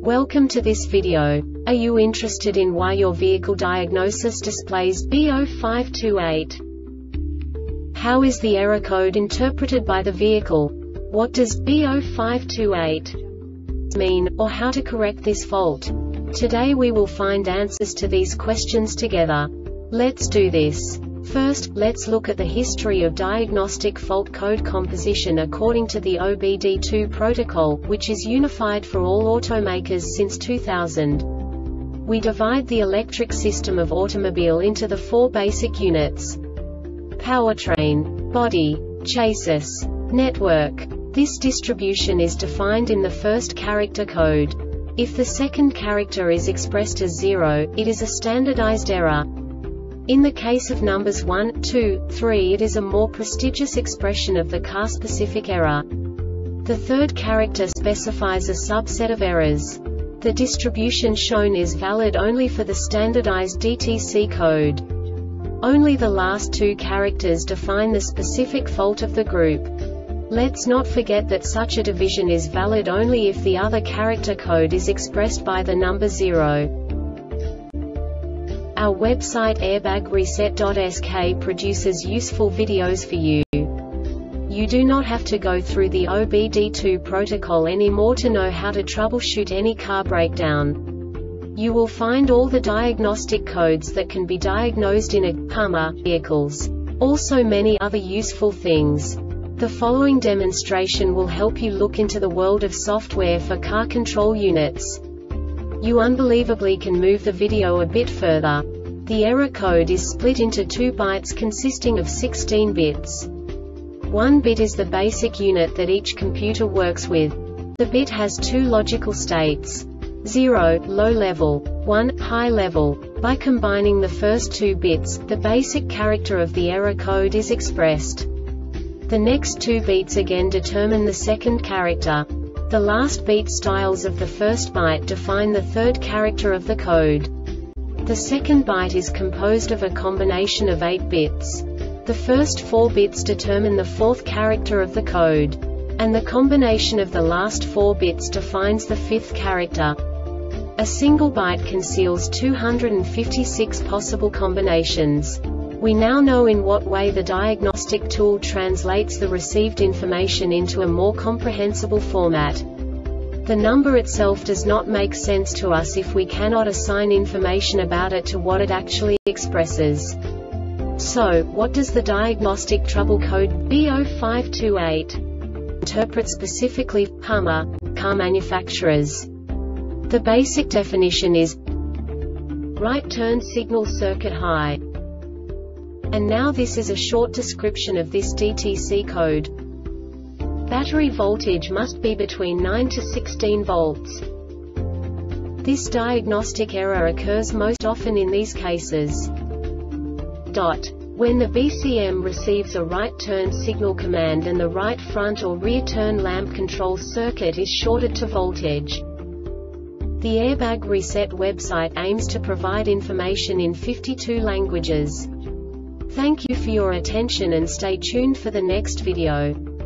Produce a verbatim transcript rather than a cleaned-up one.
Welcome to this video. Are you interested in why your vehicle diagnosis displays B zero five two eight? How is the error code interpreted by the vehicle? What does B zero five two eight mean, or how to correct this fault? Today we will find answers to these questions together. Let's do this. First, let's look at the history of diagnostic fault code composition according to the O B D two protocol, which is unified for all automakers since two thousand. We divide the electric system of automobile into the four basic units: powertrain, body, chassis, network. This distribution is defined in the first character code. If the second character is expressed as zero, it is a standardized error. In the case of numbers one, two, three, it is a more prestigious expression of the car-specific error. The third character specifies a subset of errors. The distribution shown is valid only for the standardized D T C code. Only the last two characters define the specific fault of the group. Let's not forget that such a division is valid only if the other character code is expressed by the number zero. Our website airbag reset dot S K produces useful videos for you. You do not have to go through the O B D two protocol anymore to know how to troubleshoot any car breakdown. You will find all the diagnostic codes that can be diagnosed in a Hummer vehicles. Also many other useful things. The following demonstration will help you look into the world of software for car control units. You unbelievably can move the video a bit further. The error code is split into two bytes consisting of sixteen bits. One bit is the basic unit that each computer works with. The bit has two logical states: zero, low level, one, high level. By combining the first two bits, the basic character of the error code is expressed. The next two beats again determine the second character. The last beat styles of the first byte define the third character of the code. The second byte is composed of a combination of eight bits. The first four bits determine the fourth character of the code. And the combination of the last four bits defines the fifth character. A single byte conceals two hundred fifty-six possible combinations. We now know in what way the diagnostic tool translates the received information into a more comprehensible format. The number itself does not make sense to us if we cannot assign information about it to what it actually expresses. So, what does the diagnostic trouble code B zero five two eight interpret specifically for Hummer car manufacturers? The basic definition is right turn signal circuit high. And now this is a short description of this D T C code. Battery voltage must be between nine to sixteen volts. This diagnostic error occurs most often in these cases. Dot. When the B C M receives a right turn signal command and the right front or rear turn lamp control circuit is shorted to voltage. The Airbag Reset website aims to provide information in fifty-two languages. Thank you for your attention and stay tuned for the next video.